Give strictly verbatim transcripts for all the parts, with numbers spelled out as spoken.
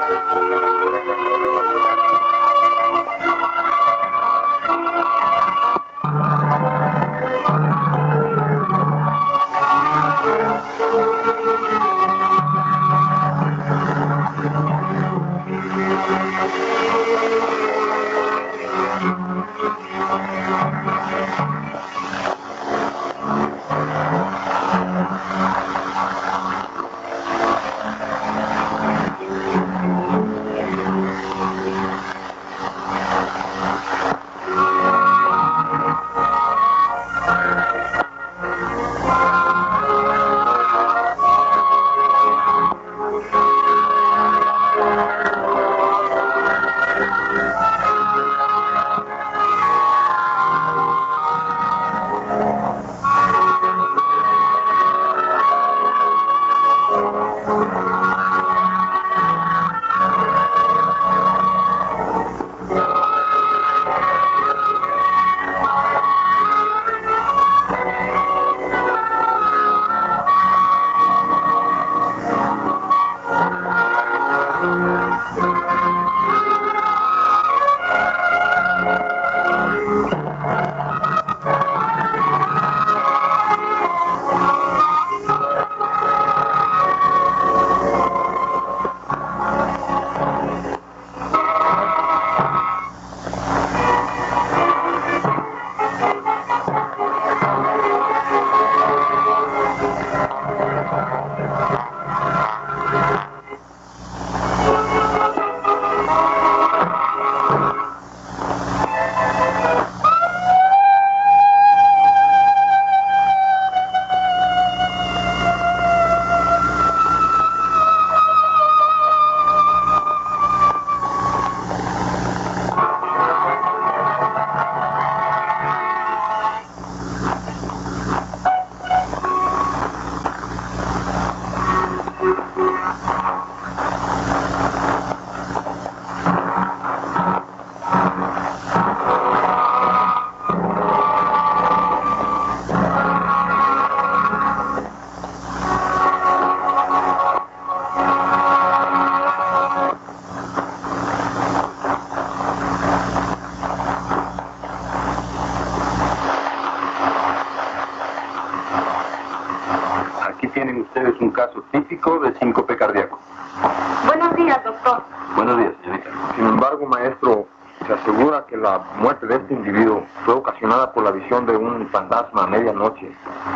tienen ustedes un caso típico de síncope cardíaco. Buenos días, doctor. Buenos días, señorita. Sin embargo, maestro, se asegura que la muerte de este individuo fue ocasionada por la visión de un fantasma a medianoche.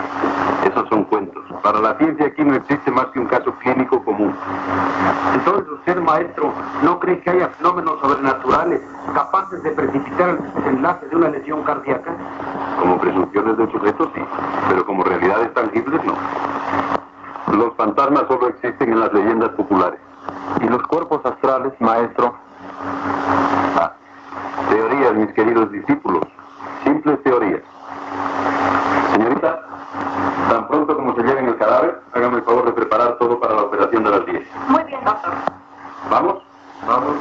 Esos son cuentos. Para la ciencia aquí no existe más que un caso clínico común. Entonces usted, maestro, ¿no cree que haya fenómenos sobrenaturales capaces de precipitar el desenlace de una lesión cardíaca? Como presunciones del sujeto, sí, pero como realidades tangibles, no. Los fantasmas solo existen en las leyendas populares. ¿Y los cuerpos astrales, maestro? Ah, teorías, mis queridos discípulos. Simples teorías. Señorita, tan pronto como se lleven el cadáver, hágame el favor de preparar todo para la operación de las diez. Muy bien, doctor. ¿Vamos? Vamos,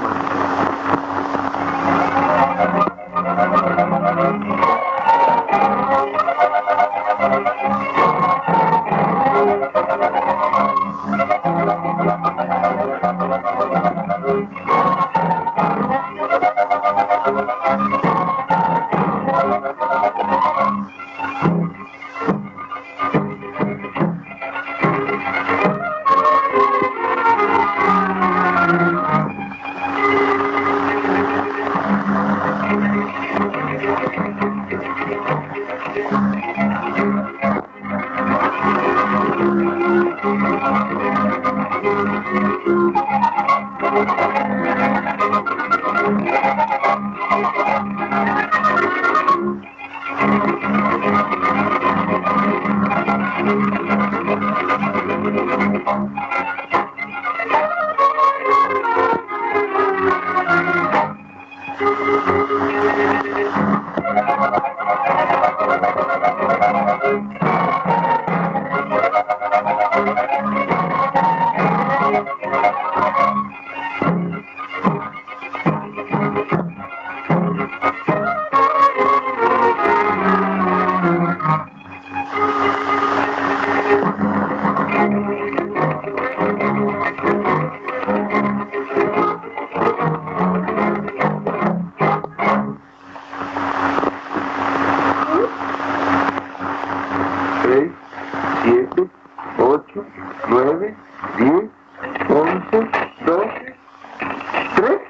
ocho, nueve, diez, once, doce, tres.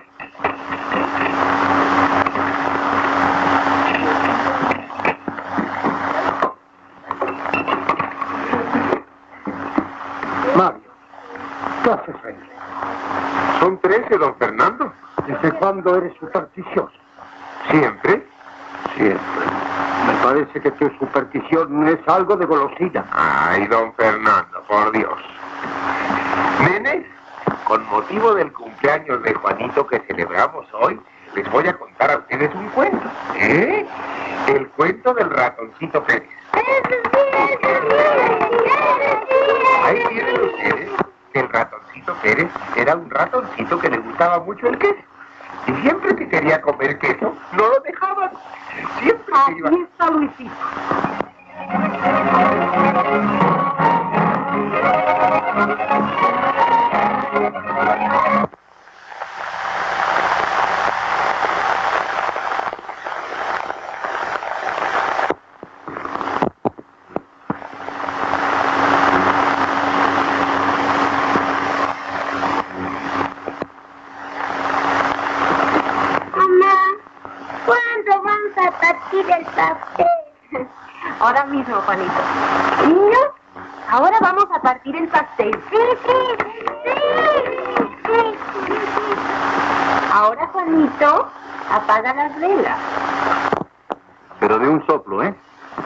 Mario, ¿qué haces ahí? Son trece, don Fernando. ¿Desde cuándo eres supersticioso? ¿Siempre? Siempre. Me parece que tu superstición es algo de golosina. Ay, don Fernando, por Dios. Nenes, con motivo del cumpleaños de Juanito que celebramos hoy, les voy a contar a ustedes un cuento. ¿Eh? El cuento del ratoncito Pérez. Ahí tienen ustedes que el ratoncito Pérez era un ratoncito que le gustaba mucho el queso. Y siempre que quería comer queso, no lo dejaban. Siempre que iba... Aquí está Luisito. El pastel. Ahora mismo, Juanito. Niños, ahora vamos a partir el pastel. Sí, sí, sí, sí, sí. Ahora, Juanito, apaga las velas. Pero de un soplo, ¿eh?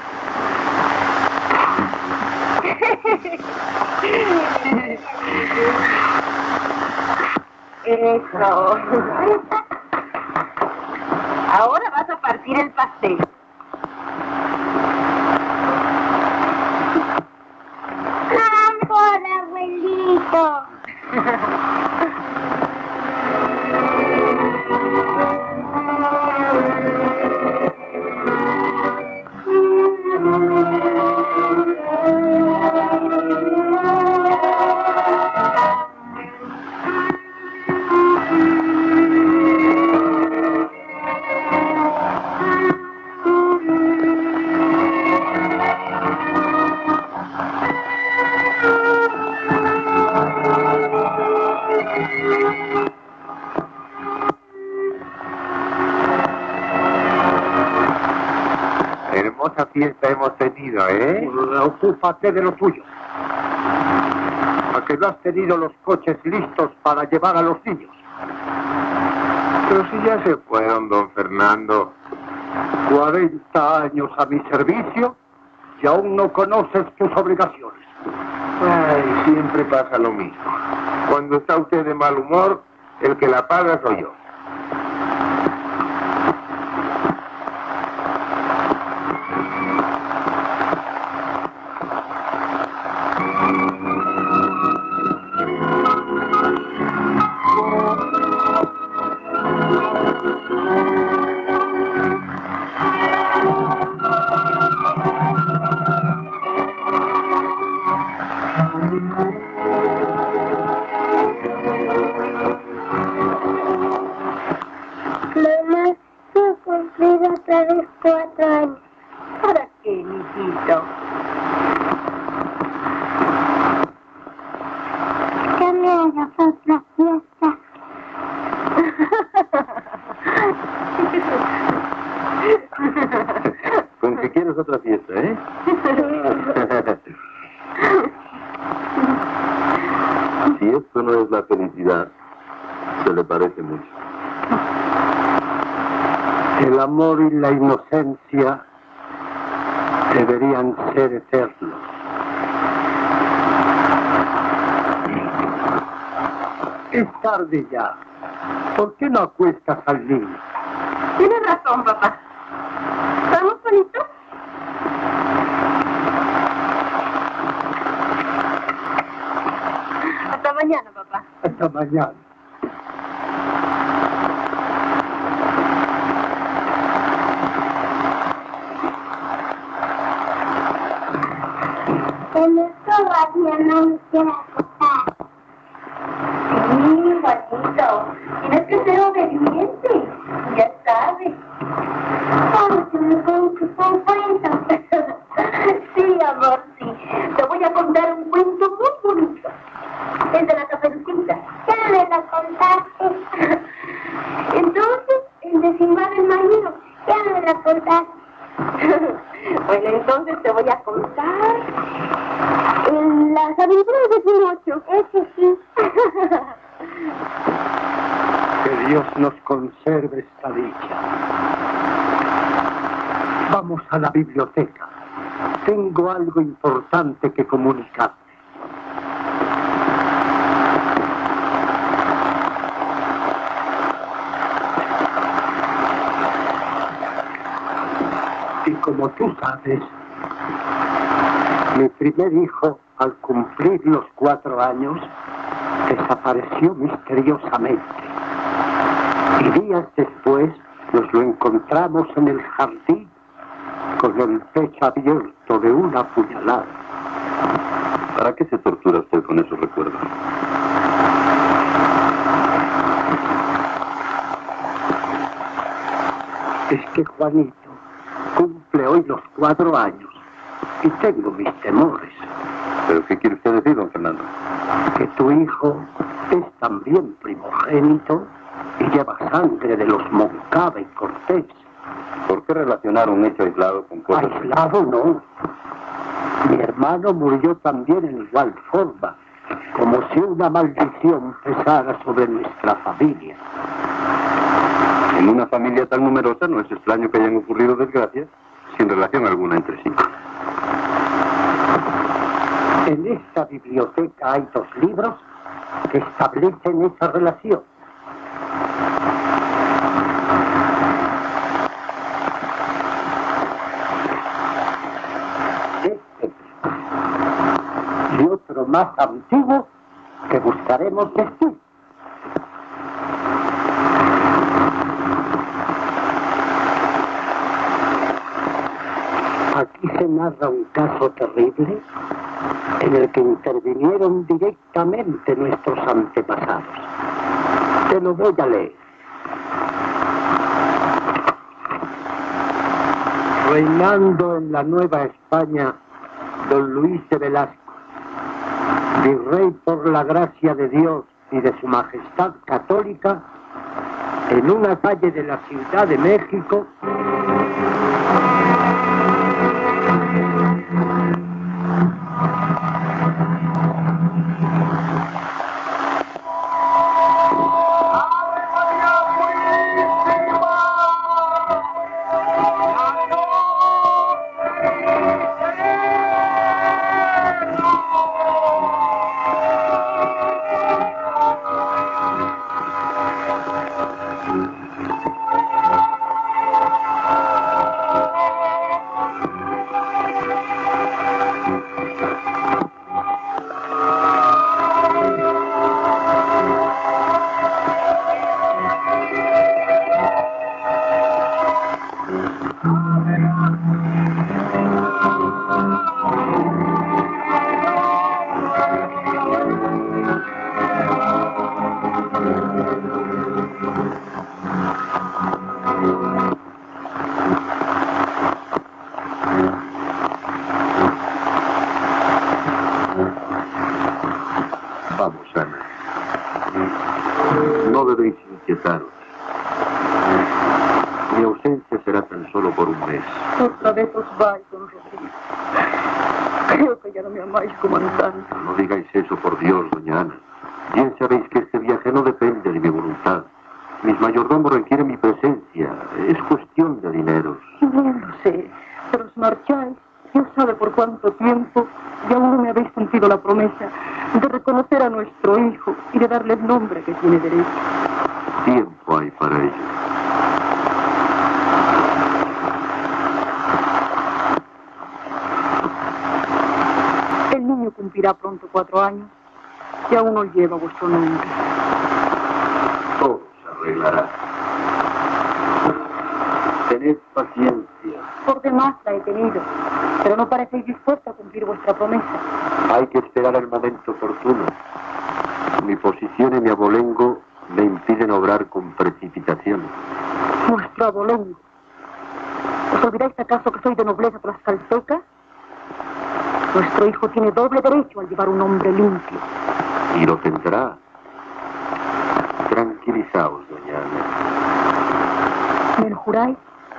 Eso. Ahora vas a partir el pastel. ¡Hola, abuelito! Hermosa fiesta hemos tenido, ¿eh? Ocúpate de lo tuyo. ¿A que no has tenido los coches listos para llevar a los niños? Pero si ya se fueron, don Fernando. cuarenta años a mi servicio y aún no conoces tus obligaciones. Ay, siempre pasa lo mismo. Cuando está usted de mal humor, el que la paga soy yo. Mamá, yo cumplí otra vez cuatro años. ¿Para qué, mijito? ¿Qué me hagas otra fiesta? Con que quieres otra fiesta, ¿eh? Si esto no es la felicidad, se le parece mucho. El amor y la inocencia deberían ser eternos. Es tarde ya. ¿Por qué no acuestas al niño? Tienes razón, papá. ¿Vamos, Juanito? Hasta mañana, papá. Hasta mañana. En esto todavía no me quiero acostar. Sí, Juanito. Tienes que ser obediente. Ya sabes. Vamos, que me cuentes un cuento. Sí, amor, sí. Te voy a contar un cuento Es de la Caperucita. Ya me la contaste. Entonces, el de Simba del Marino. Ya me la contaste. Bueno, entonces te voy a contar en las aventuras de Pinocho. Ese sí. Que Dios nos conserve esta dicha. Vamos a la biblioteca. Tengo algo importante que comunicarte. Y como tú sabes, mi primer hijo, al cumplir los cuatro años, desapareció misteriosamente. Y días después nos lo encontramos en el jardín con el pecho abierto de una puñalada. ¿Para qué se tortura usted con esos recuerdos? Es que Juanito cumple hoy los cuatro años y tengo mis temores. ¿Pero qué quiere usted decir, don Fernando? Que tu hijo es también primogénito y lleva sangre de los Moncada y Cortés. ¿Por qué relacionar un hecho aislado con cosas... Aislado no. Mi hermano murió también en igual forma, como si una maldición pesara sobre nuestra familia. En una familia tan numerosa no es extraño que hayan ocurrido desgracias sin relación alguna entre sí. En esta biblioteca hay dos libros que establecen esa relación. Este y otro más antiguo que buscaremos después. Aquí se narra un caso terrible en el que intervinieron directamente nuestros antepasados. Te lo voy a leer. Reinando en la Nueva España, don Luis de Velasco, virrey por la gracia de Dios y de su majestad católica, en una calle de la Ciudad de México, Vamos, Ana. No debéis inquietaros. Mi ausencia será tan solo por un mes. Otra vez os vais, don Rodrigo. Creo que ya no me amáis como antaño. No digáis eso, por Dios, doña Ana. Bien sabéis que este viaje no depende de mi voluntad. Mis mayordomos requieren mi presencia. Es cuestión de dineros. Bien lo sé, pero os marcháis, Dios sabe por cuánto tiempo, y aún no me habéis cumplido la promesa de reconocer a nuestro hijo y de darle el nombre que tiene derecho. Tiempo hay para ello. El niño cumplirá pronto cuatro años y aún no lleva vuestro nombre. Todo se arreglará. Tened paciencia. Por demás la he tenido, pero no parecéis dispuesto a cumplir vuestra promesa. Hay que esperar el momento oportuno. Mi posición y mi abolengo me impiden obrar con precipitación. Vuestro abolengo. ¿Os olvidáis acaso que soy de nobleza tlaxcalteca? Nuestro hijo tiene doble derecho al llevar un nombre limpio. Y lo tendrá. Tranquilizaos, doña Ana. ¿Me lo juráis?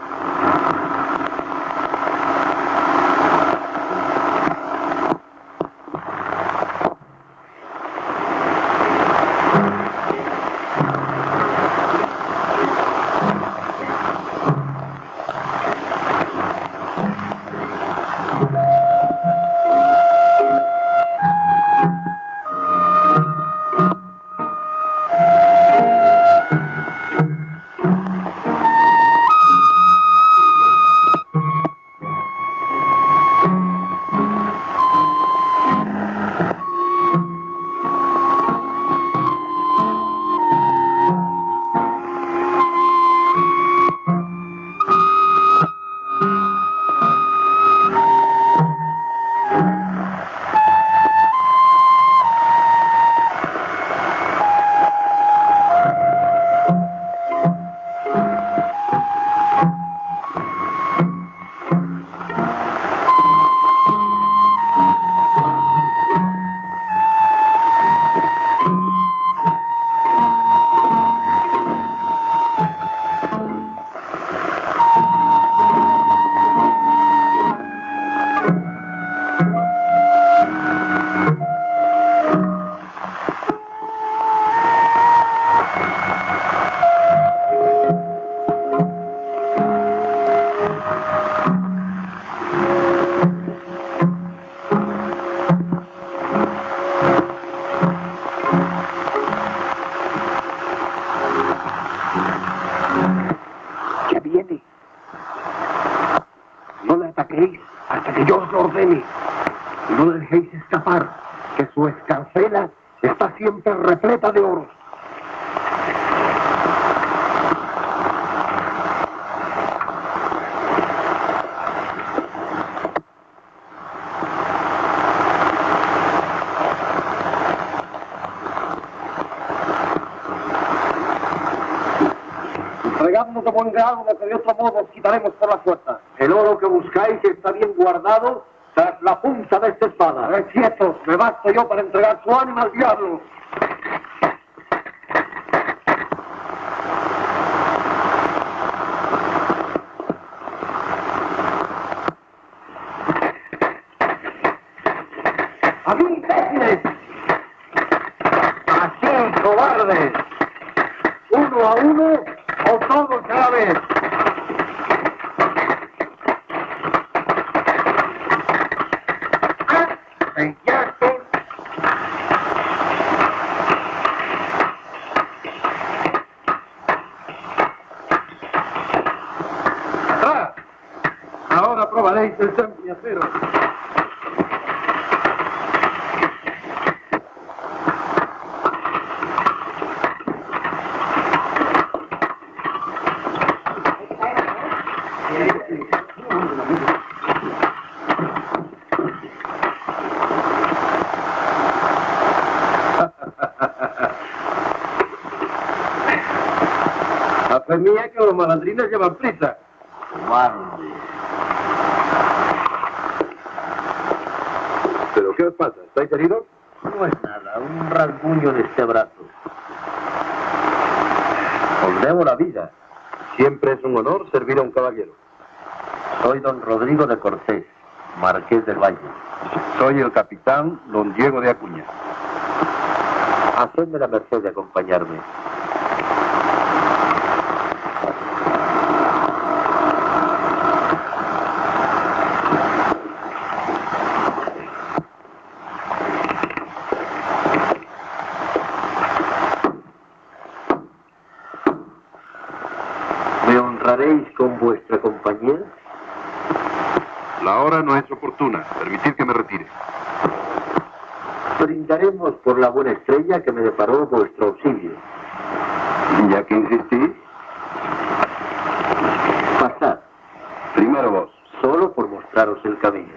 Hasta que yo os lo ordene. Y no le dejéis escapar, que su escarcela está siempre repleta de oro. Entregadnos de buen grado lo que de otro modo os quitaremos por la fuerza. El oro que buscáis está bien guardado tras la punta de esta espada. Es cierto, me basto yo para entregar su ánima al diablo. ¡A mí, imbéciles! ¡Así, cobardes! Uno a uno o todos a la vez. ¡Atrás! Ahora probaréis el sempiacero. La fe mía que los malandrines llevan prisa. Cobarde. ¿Pero qué os pasa? ¿Estáis heridos? No es nada, un rasguño en este brazo. Os debo la vida. Siempre es un honor servir a un caballero. Soy don Rodrigo de Cortés, marqués del Valle. Soy el capitán don Diego de Acuña. Hacedme la merced de acompañarme. ¿Me honraréis con vuestra compañía? La hora no es oportuna. Permitid que me retire. Brindaremos por la buena estrella que me deparó vuestro auxilio. Ya que insistís, Pasad, primero vos. solo por mostraros el camino.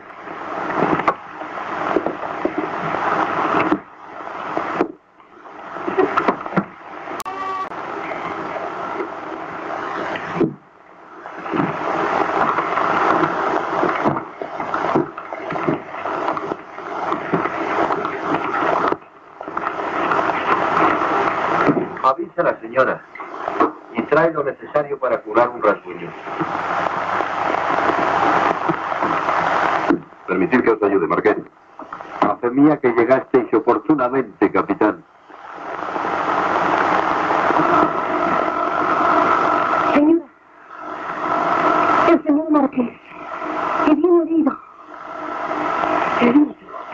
Avisa a la señora y trae lo necesario para curar un rasguño. Permitir que os ayude, Marqués. A fe mía que llegasteis oportunamente, capitán. Señora, el señor Marqués, que viene herido. Herido.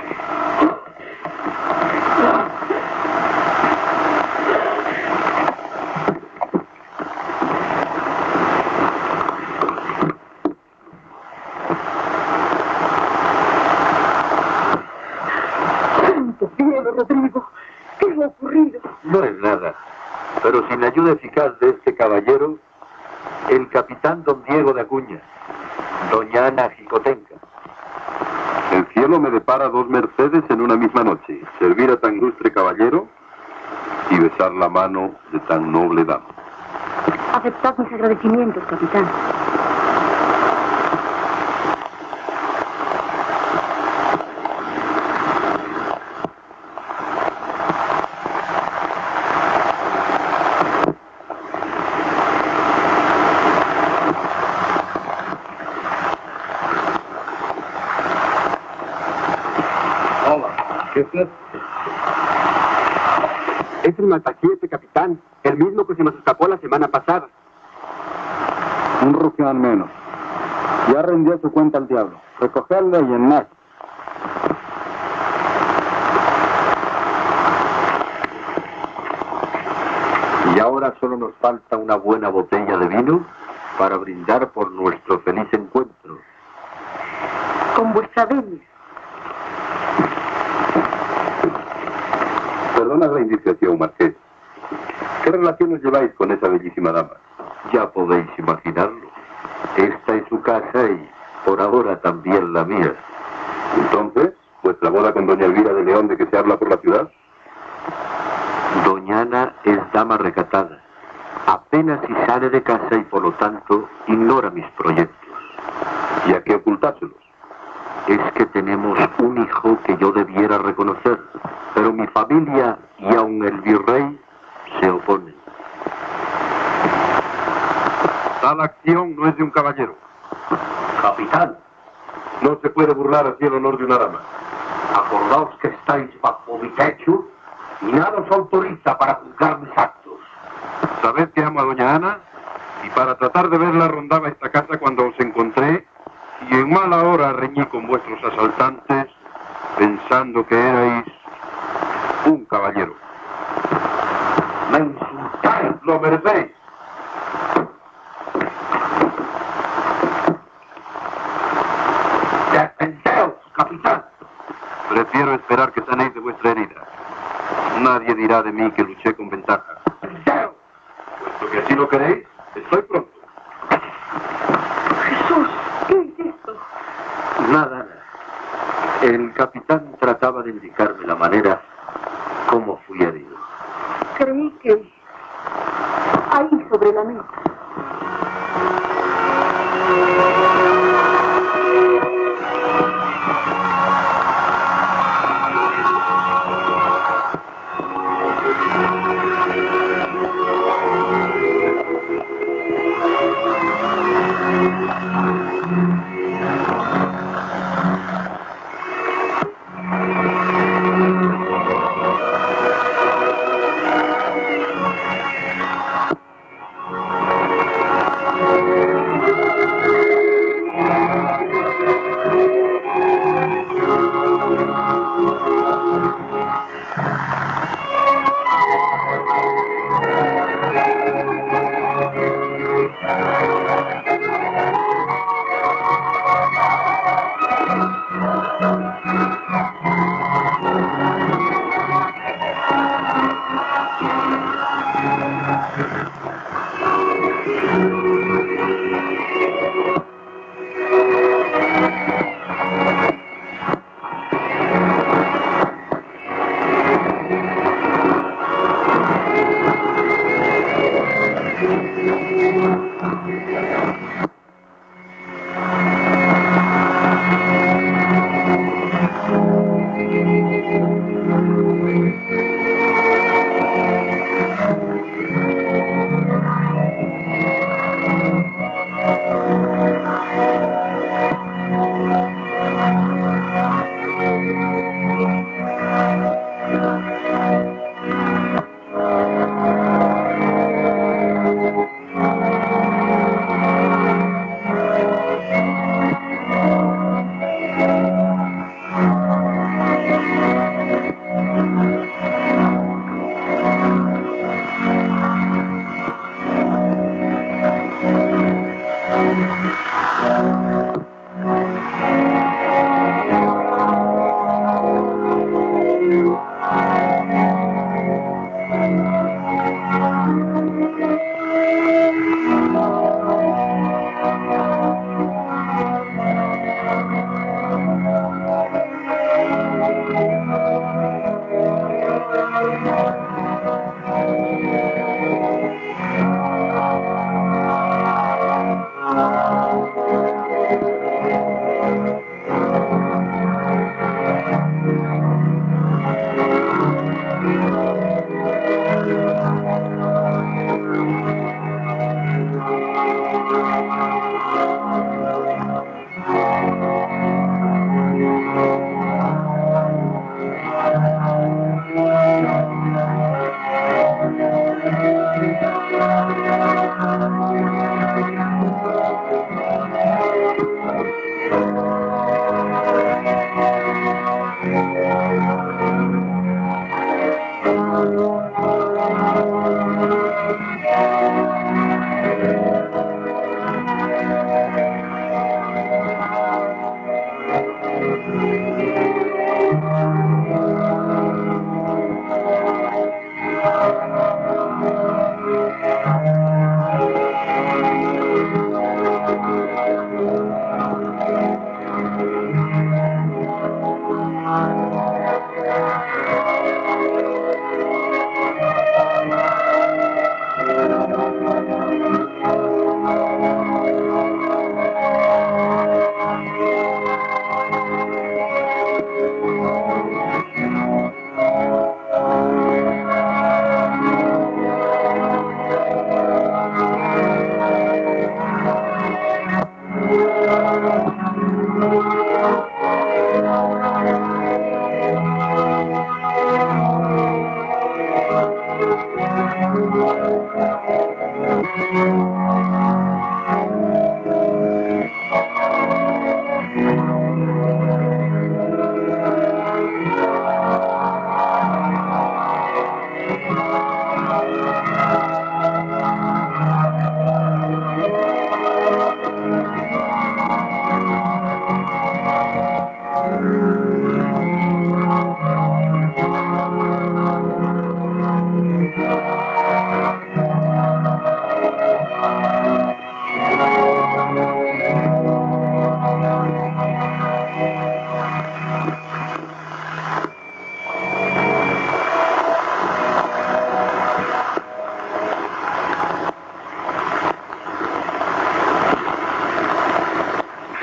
Santo cielo, Rodrigo, ¿qué ha ocurrido? No es nada. Pero sin la ayuda eficaz de este caballero, el capitán don Diego de Acuña, doña Ana Jicotenca. El cielo me depara dos mercedes en una misma noche. Servir a tan ilustre caballero y besar la mano de tan noble dama. Aceptad mis agradecimientos, capitán. ¿Qué es? Es el malpaquiete, capitán. El mismo que se nos escapó la semana pasada. Un rufián menos. Ya rindió su cuenta al diablo. Recogerle y en más. Y ahora solo nos falta una buena botella de vino para brindar por nuestro feliz encuentro. Con vuestra venia. Perdonad la indiscreción, Marqués. ¿Qué relaciones lleváis con esa bellísima dama? Ya podéis imaginarlo. Esta es su casa y, por ahora, también la mía. Entonces, ¿vuestra boda con doña Elvira de León de que se habla por la ciudad? Doña Ana es dama recatada. Apenas si sale de casa y, por lo tanto, ignora mis proyectos. ¿Y a qué ocultárselos? Es que tenemos un hijo que yo debiera reconocer, pero mi familia y aun el virrey se oponen. Tal acción no es de un caballero. Capitán, No se puede burlar así el honor de una dama. acordaos que estáis bajo mi techo y nada os autoriza para juzgar mis actos. Sabed que amo a doña Ana y para tratar de verla rondaba esta casa cuando os encontré y en mala hora reñí con vuestros asaltantes pensando que erais un caballero. Me insultáis. Lo merecéis. Defendeos, capitán. Prefiero esperar que sanéis de vuestra herida. Nadie dirá de mí que luché con ventaja. Defendeos. Puesto que así lo queréis, estoy pronto. Jesús, ¿qué es esto? Nada, Ana. El capitán trataba de indicarme la manera como fui herido. Creí que ahí sobre la mesa.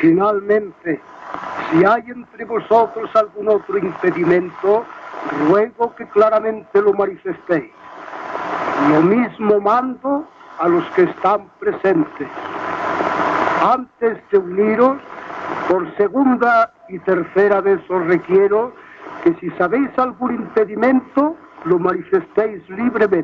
Finalmente, si hay entre vosotros algún otro impedimento, ruego que claramente lo manifestéis. Lo mismo mando a los que están presentes. Antes de uniros, por segunda y tercera vez os requiero que si sabéis algún impedimento, lo manifestéis libremente.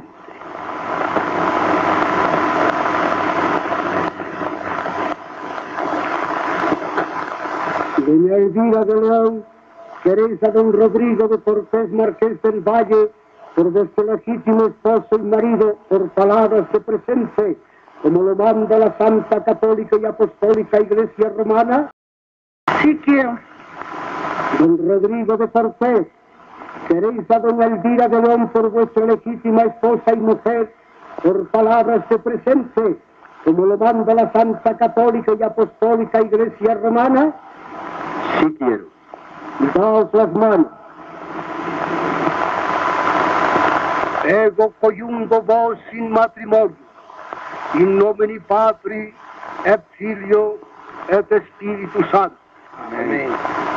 Doña Elvira de León, queréis a don Rodrigo de Cortés, Marqués del Valle, por vuestro legítimo esposo y marido, por palabras de presente, como lo manda la Santa Católica y Apostólica Iglesia Romana? Sí quiero. Don Rodrigo de Cortés, queréis a doña Elvira de León por vuestra legítima esposa y mujer, por palabras de presente, como lo manda la Santa Católica y Apostólica Iglesia Romana? Sí quiero. Daos las manos. Ego coiungo vos in matrimonio, in nomine Patri et Filio et Spiritus Sancto. Amén.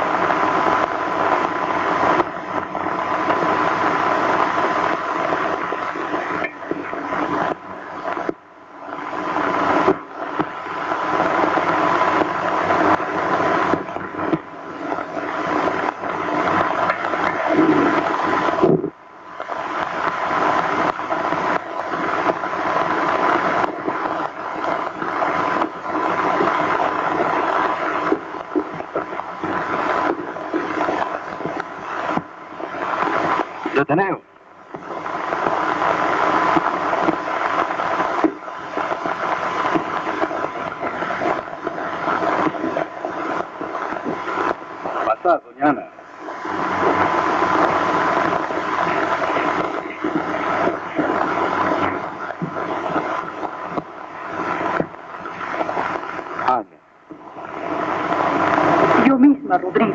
Deteneos. Pasad, doña Ana. Ana. Yo misma, Rodrigo.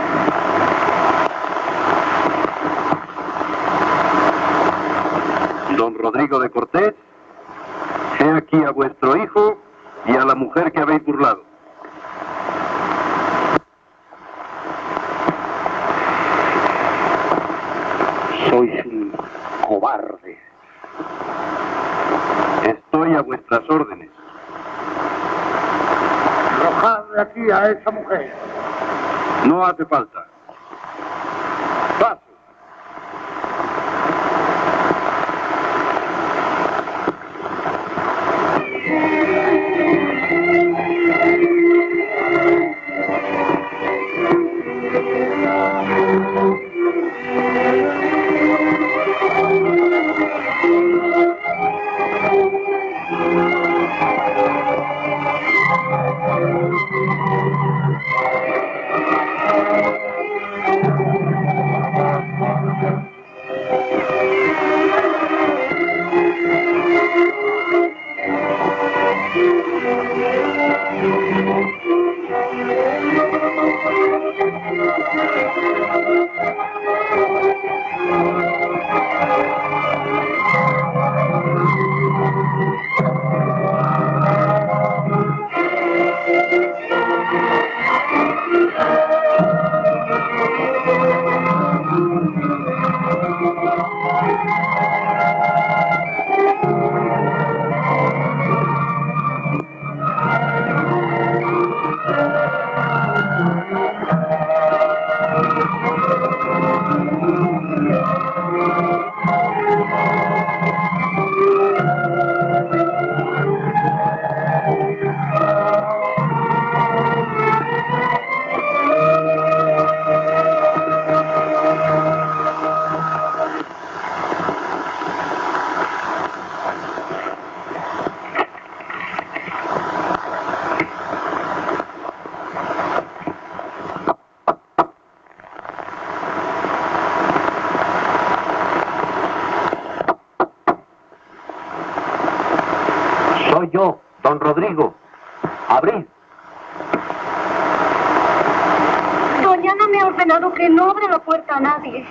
Don Rodrigo de Cortés, he aquí a vuestro hijo y a la mujer que habéis burlado. Sois un cobarde. Estoy a vuestras órdenes. Arrojad de aquí a esa mujer. No hace falta. Paso. Soy yo, don Rodrigo. Abrid. Doña Ana me ha ordenado que no abra la puerta a nadie.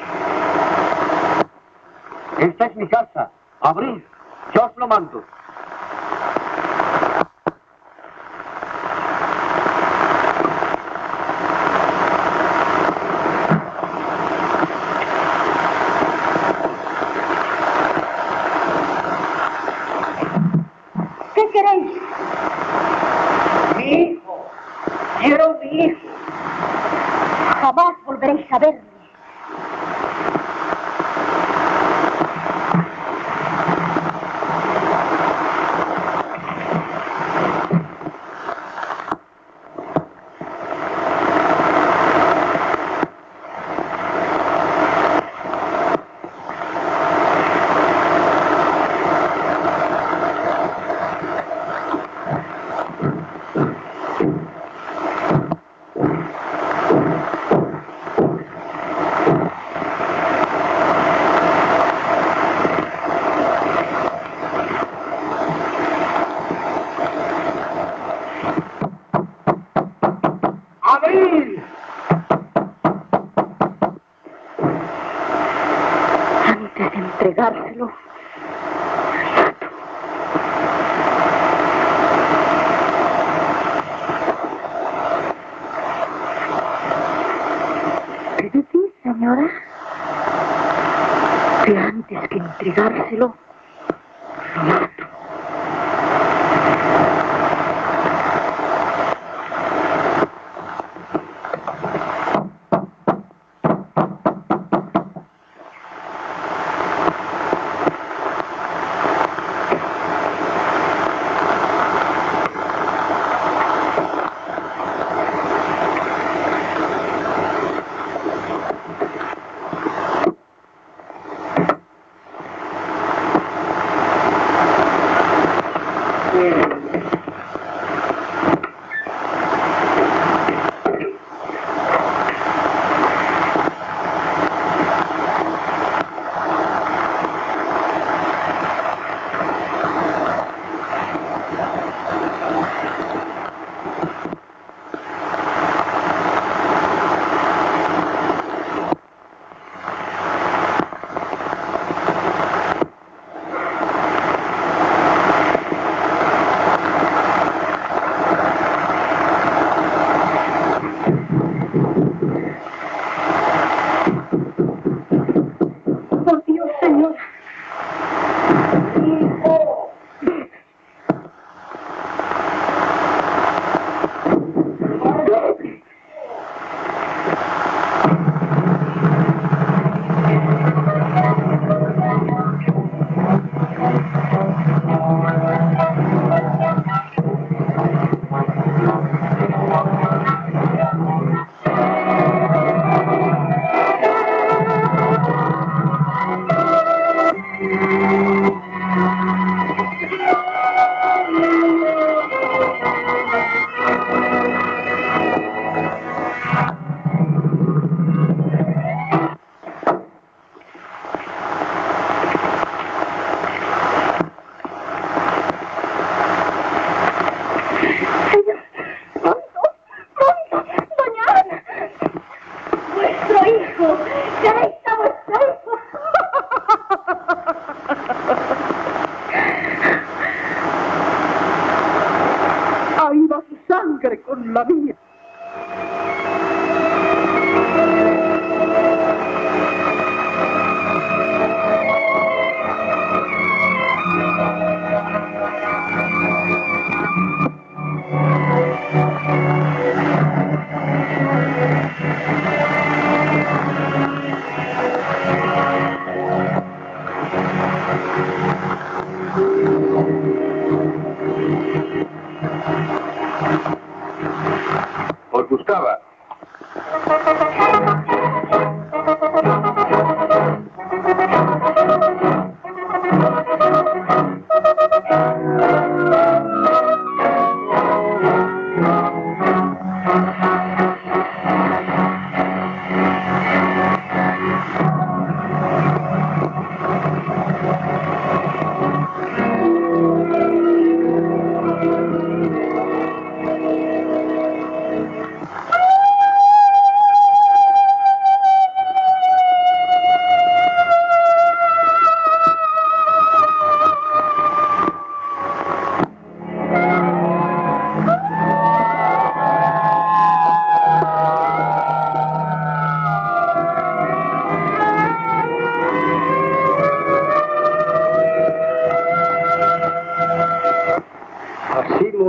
Esta es mi casa. Abrid. Yo os lo mando. queréis? Mi hijo. Quiero mi hijo. Jamás volveréis a verme. Antes de entregárselo, ¿qué decís, señora? Que antes que entregárselo, lo mato.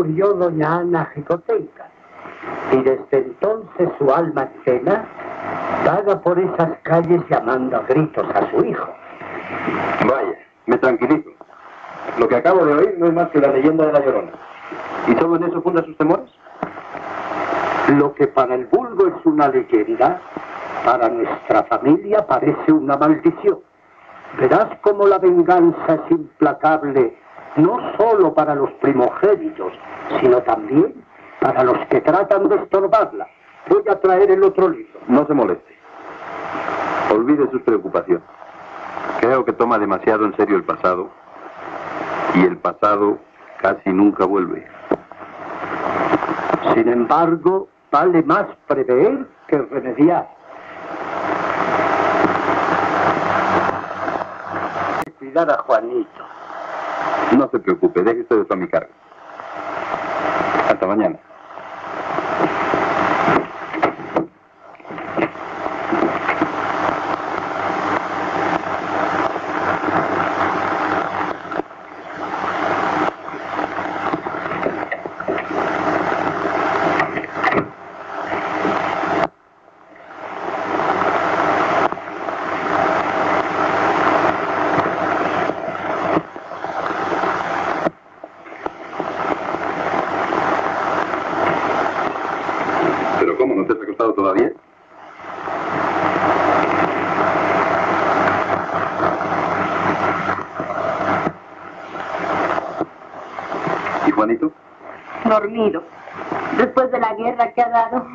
murió doña Ana Jicotenca. Y desde entonces su alma en pena vaga por esas calles llamando a gritos a su hijo. Vaya, me tranquilizo. Lo que acabo de oír no es más que la leyenda de la Llorona. ¿Y solo en eso funda sus temores? Lo que para el vulgo es una leyenda, para nuestra familia parece una maldición. Verás cómo la venganza es implacable, no solo para los primogénitos, sino también para los que tratan de estorbarla. Voy a traer el otro libro. No se moleste. Olvide sus preocupaciones. Creo que toma demasiado en serio el pasado, y el pasado casi nunca vuelve. Sin embargo, vale más prever que remediar. Cuidar a Juanito. No se preocupe, deje usted esto a mi cargo. Hasta mañana. ¿Todavía? ¿Y Juanito? Dormido. Después de la guerra que ha dado.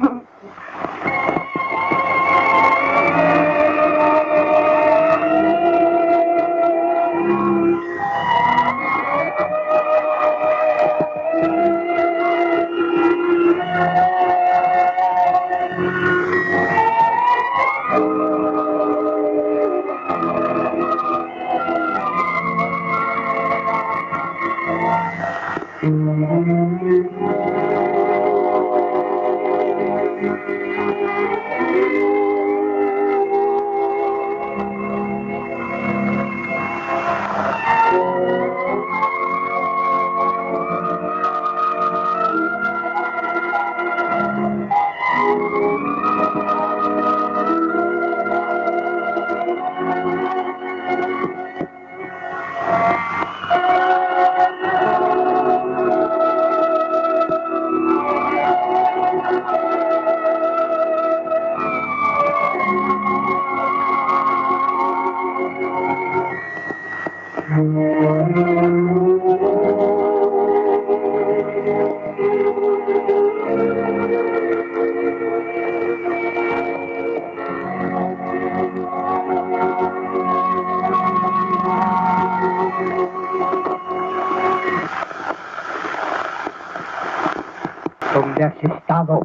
¿Dónde has estado?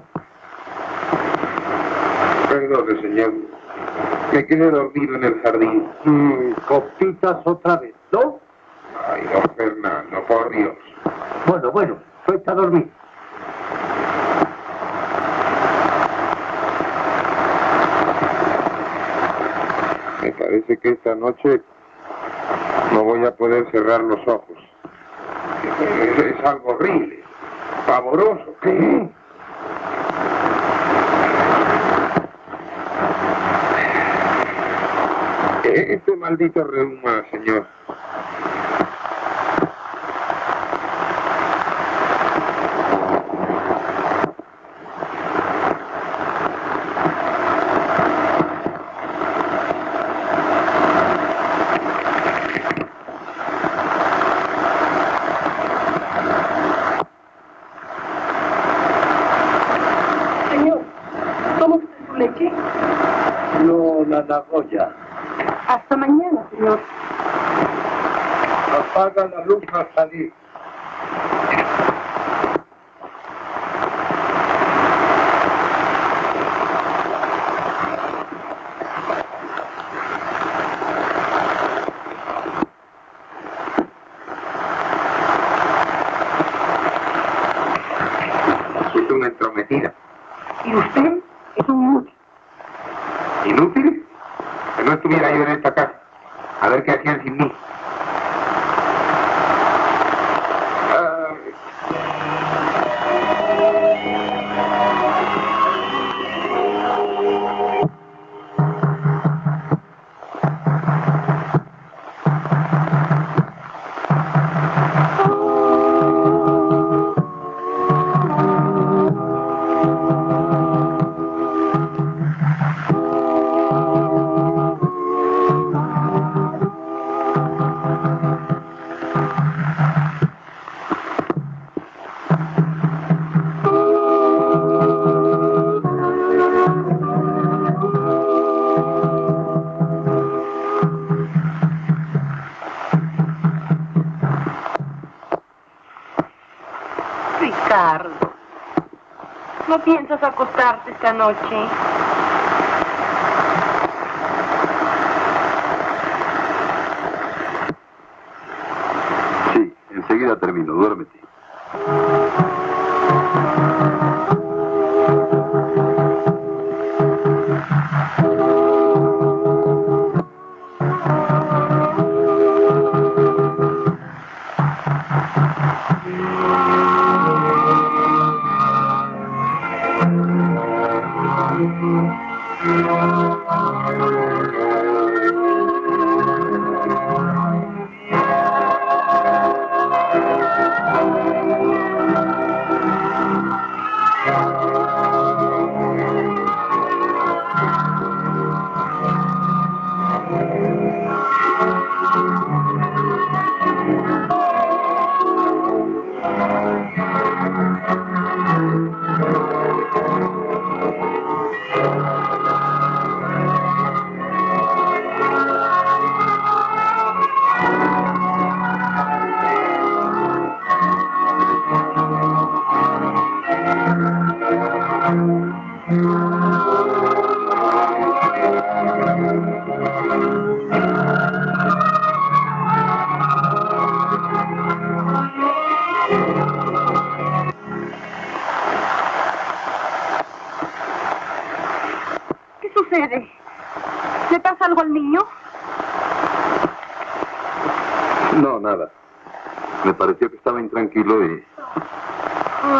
Perdone, señor. Me quedé dormido en el jardín. Mm, copitas otra vez, ¿no? Ay, don Fernando, por Dios. Bueno, bueno, suelta a dormir. Me parece que esta noche no voy a poder cerrar los ojos. Es, es algo horrible, pavoroso. ¿Qué? Este maldito reuma, señor. Señor, ¿toma usted su leche? No la Nagoya. Hasta mañana, señor. Apaga la luz al salir. Es una entrometida. ¿Y usted? Es un inútil. ¿Inútil? Que no estuviera yo en esta casa. A ver qué hacían sin mí. Ricardo, ¿no piensas acostarte esta noche? Sí, enseguida termino. Duérmete. ¿Qué sucede? ¿Le pasa algo al niño? No, nada. Me pareció que estaba intranquilo y... Ah.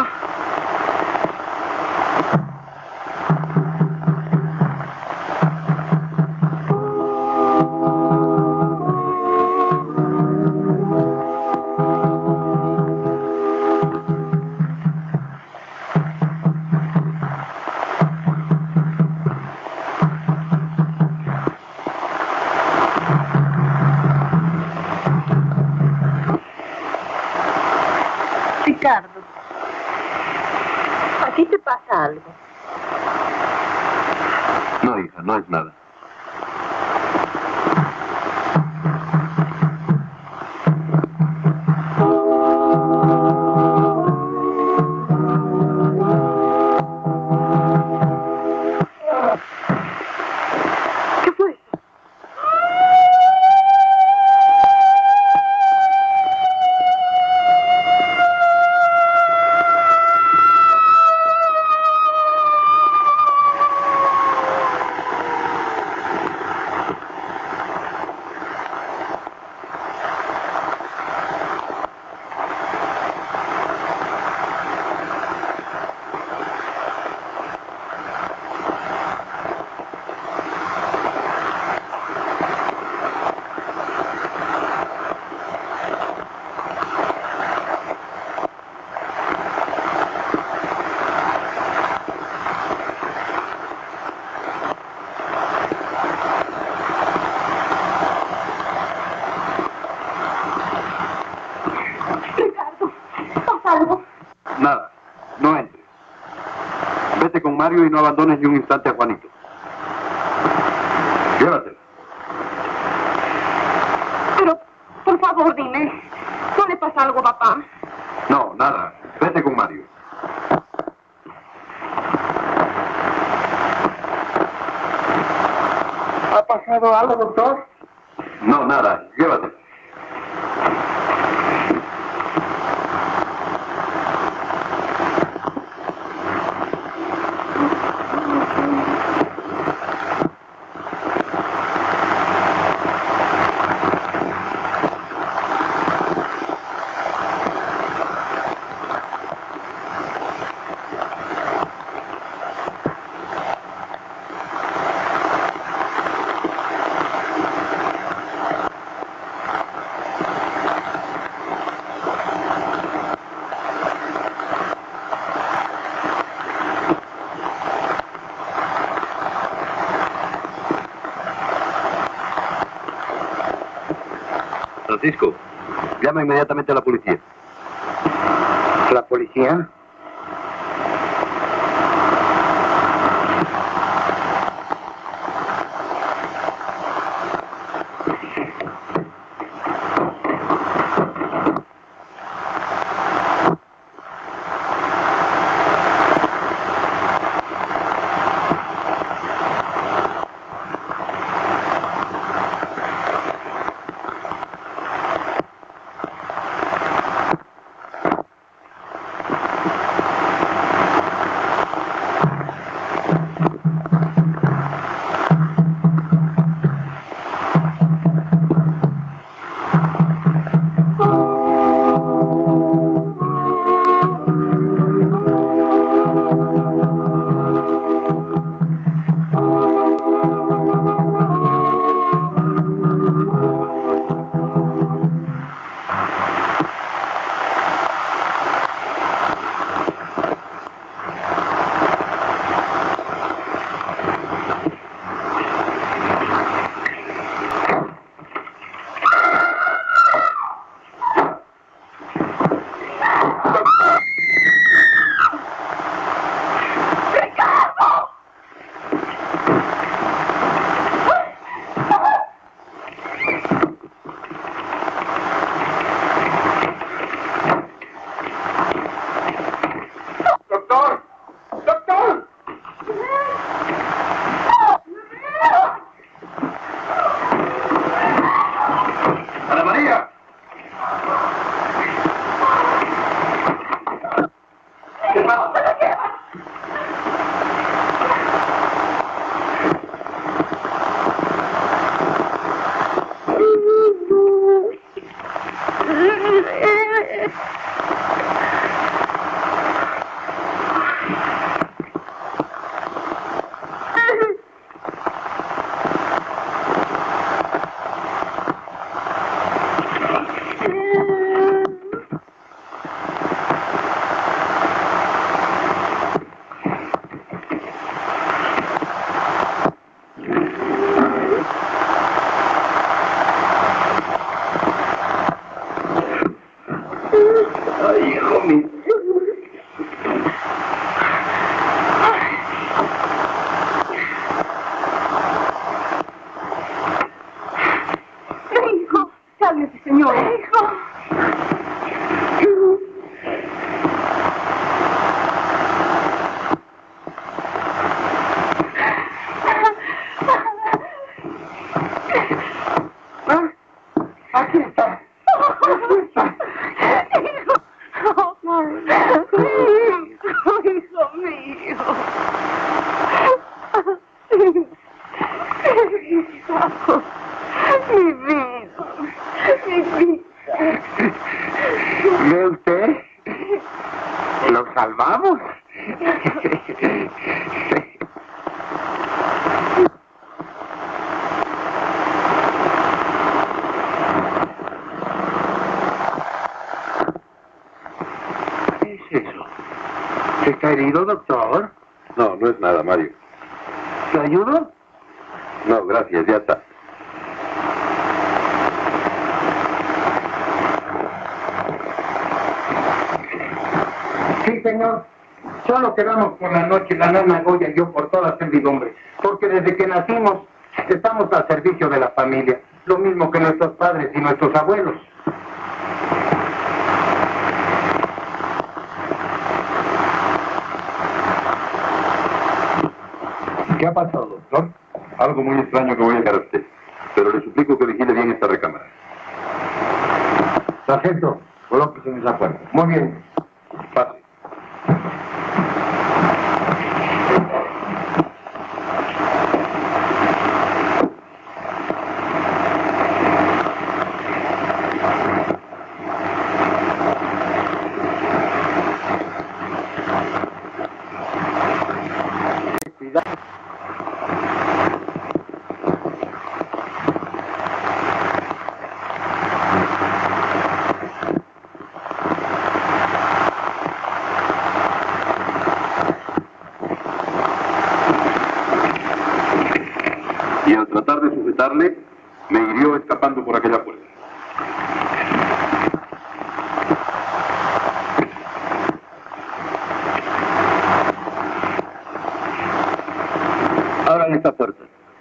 Ricardo, ¿a ti te pasa algo? No, hija, no es nada. ¿Qué fue eso? Ricardo, ¿pasa algo? Nada. No entres. Vete con Mario y no abandones ni un instante a Juanito. Llévatela. Pero, por favor, dime, ¿no le pasa algo a papá? No, nada. Vete con Mario. ¿Ha pasado algo, doctor? No, nada. Llévatela. Francisco, llama inmediatamente a la policía. ¿La policía? ¿Ve usted? Lo salvamos. ¿Qué es eso? ¿Está herido, doctor? No, no es nada, Mario. ¿Te ayudo? No, gracias, ya está. Sí, señor. Solo quedamos por la noche, la nana Goya y yo, por toda servidumbre. Porque desde que nacimos estamos al servicio de la familia. Lo mismo que nuestros padres y nuestros abuelos. ¿Qué ha pasado, doctor? Algo muy extraño que voy a dejar a usted. Pero le suplico que vigile bien esta recámara. Sargento, colóquese en esa puerta. Muy bien. Pase. Y al tratar de sujetarle, me hirió escapando por aquella puerta. Abran esta puerta.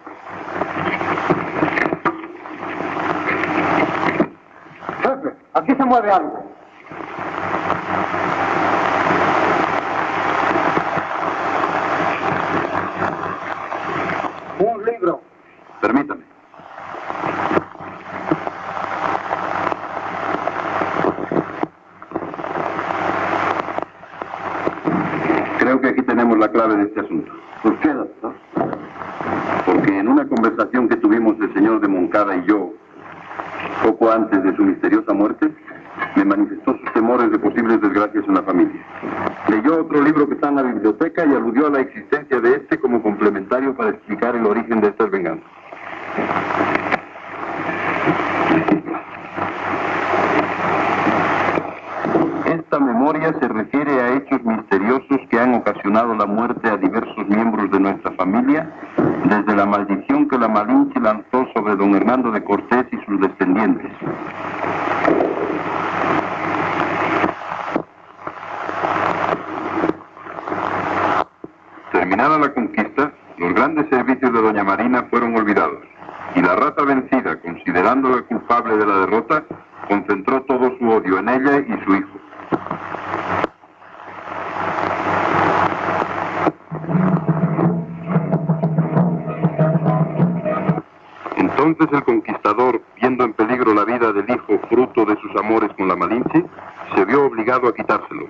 Jefe, aquí se mueve algo. Un libro. Permítame. Creo que aquí tenemos la clave de este asunto. ¿Por qué, doctor? Porque en una conversación que tuvimos el señor de Moncada y yo, poco antes de su misteriosa muerte, me manifestó sus temores de posibles desgracias en la familia. Leyó otro libro que está en la biblioteca y aludió a la existencia de este como complementario para explicar el origen de estas venganzas. Esta memoria se refiere a hechos misteriosos que han ocasionado la muerte a diversos miembros de nuestra familia, desde la maldición que la Malinche lanzó sobre don Hernando de Cortés y sus descendientes. Terminada la conquista, los grandes servicios de doña Marina fueron olvidados, y la rata vencida, considerándola culpable de la derrota, concentró todo su odio en ella y su hijo. Entonces el conquistador, viendo en peligro la vida del hijo fruto de sus amores con la Malinche, se vio obligado a quitárselo.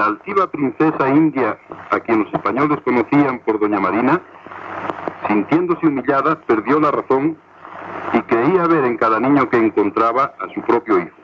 la altiva princesa india, a quien los españoles conocían por doña Marina, sintiéndose humillada, perdió la razón y creía ver en cada niño que encontraba a su propio hijo.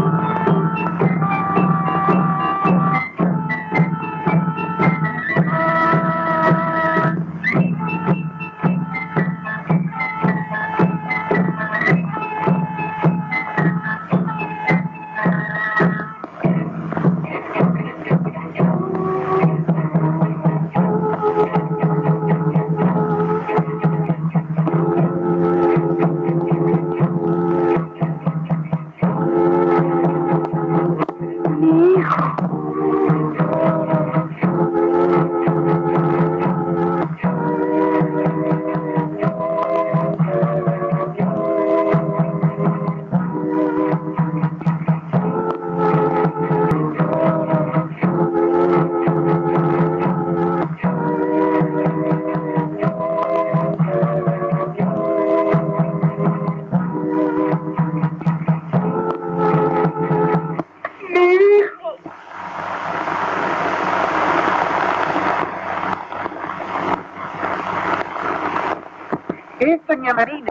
Es doña Marina.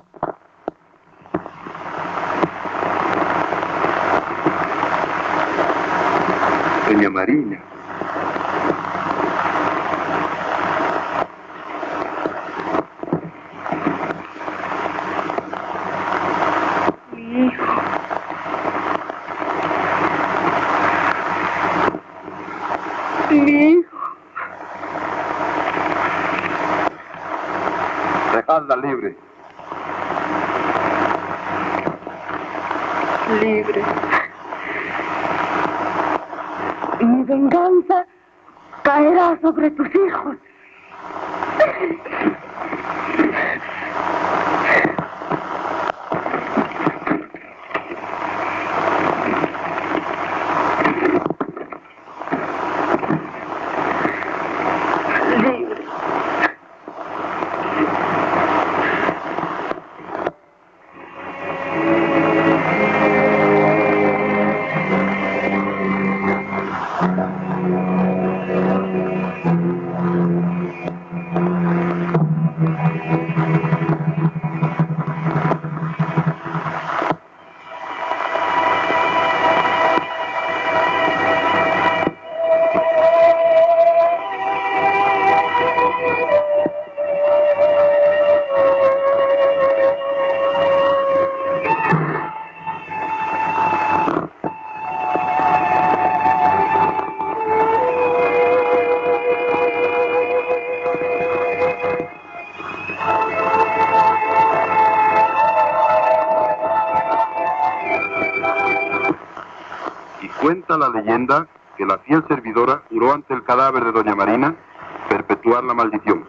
Doña Marina. Mi hijo. Mi hijo. Dejadla libre. Libre. Mi venganza caerá sobre tus hijos. Libre. Cuenta la leyenda que la fiel servidora juró ante el cadáver de doña Marina perpetuar la maldición.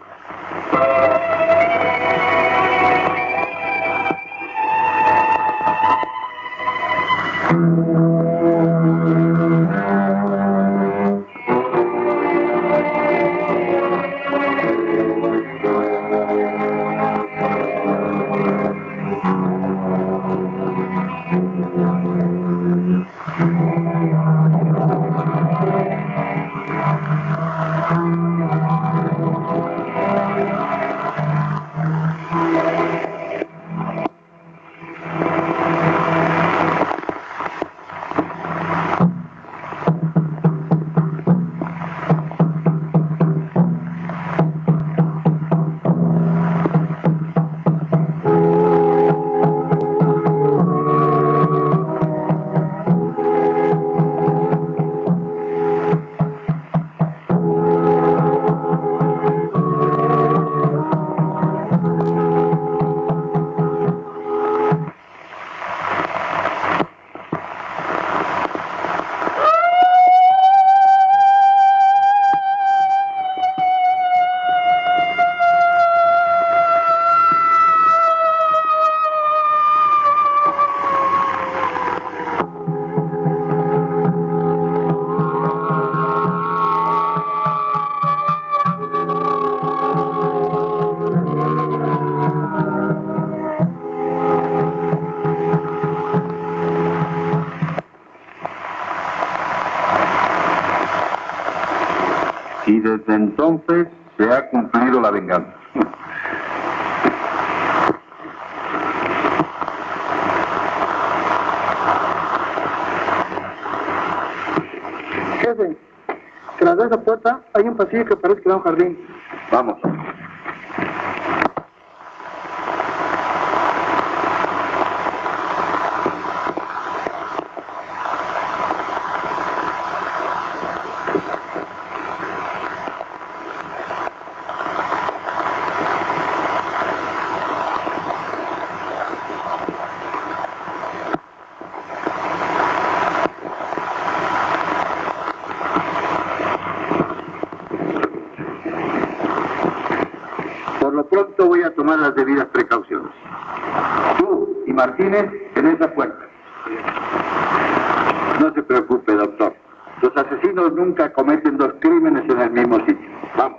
Desde entonces se ha cumplido la venganza. Jefe, tras esa puerta hay un pasillo que parece que da a un jardín. Vamos. Por lo pronto voy a tomar las debidas precauciones. Tú y Martínez tenés la puerta. No se preocupe, doctor. Los asesinos nunca cometen dos crímenes en el mismo sitio. Vamos.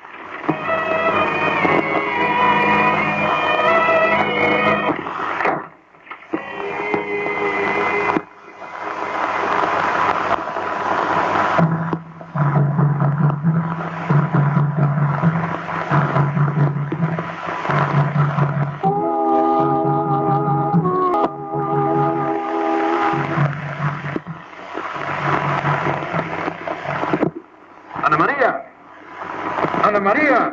Ana María. Ana María.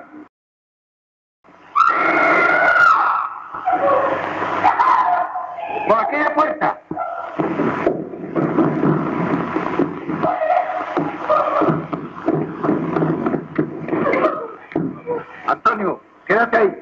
Por aquella puerta. Antonio, quédate ahí.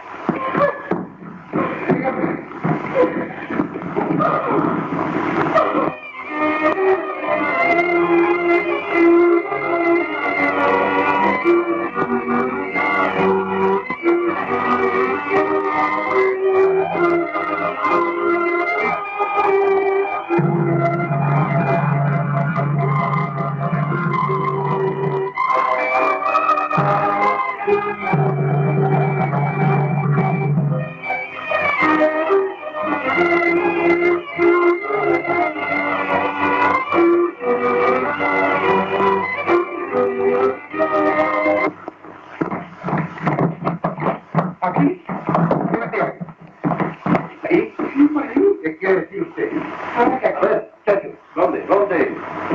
Aquí. Quédate ahí. ¿Ahí? Sí, por ahí. ¿Qué quiere decir usted? A ver, muchachos. ¿Dónde? ¿Dónde?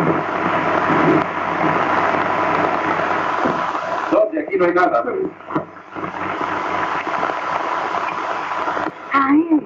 ¿Dónde? Aquí no hay nada. Ahí.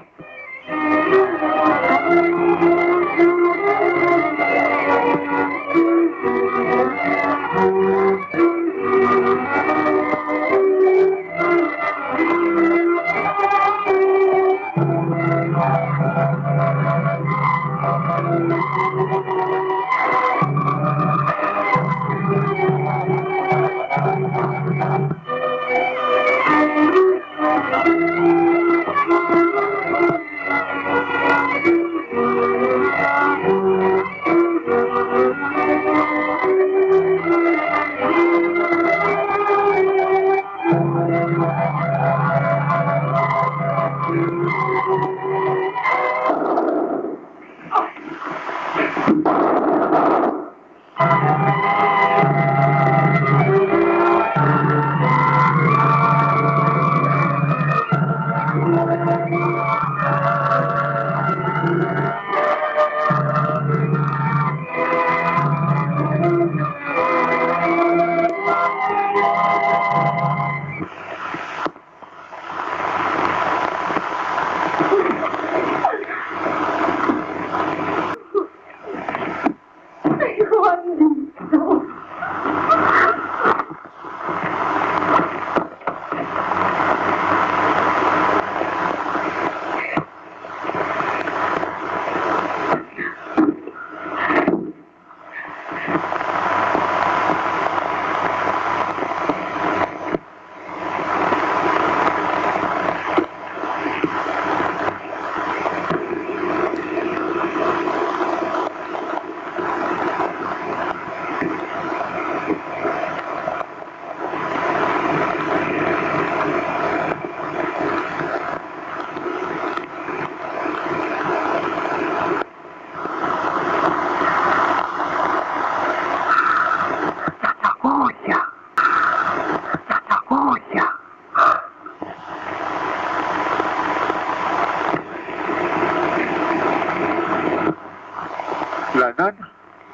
La nana.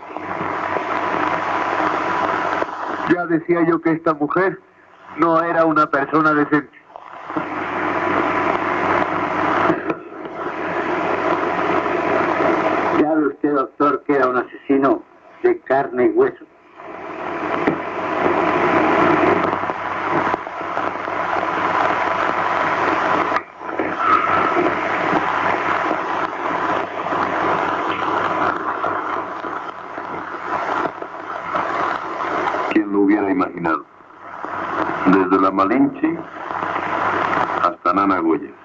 Ya decía yo que esta mujer no era una persona decente. ¿Ya ve usted, doctor, que era un asesino de carne y hueso? ¿Quién lo hubiera imaginado? Desde la Malinche hasta Nana Goya.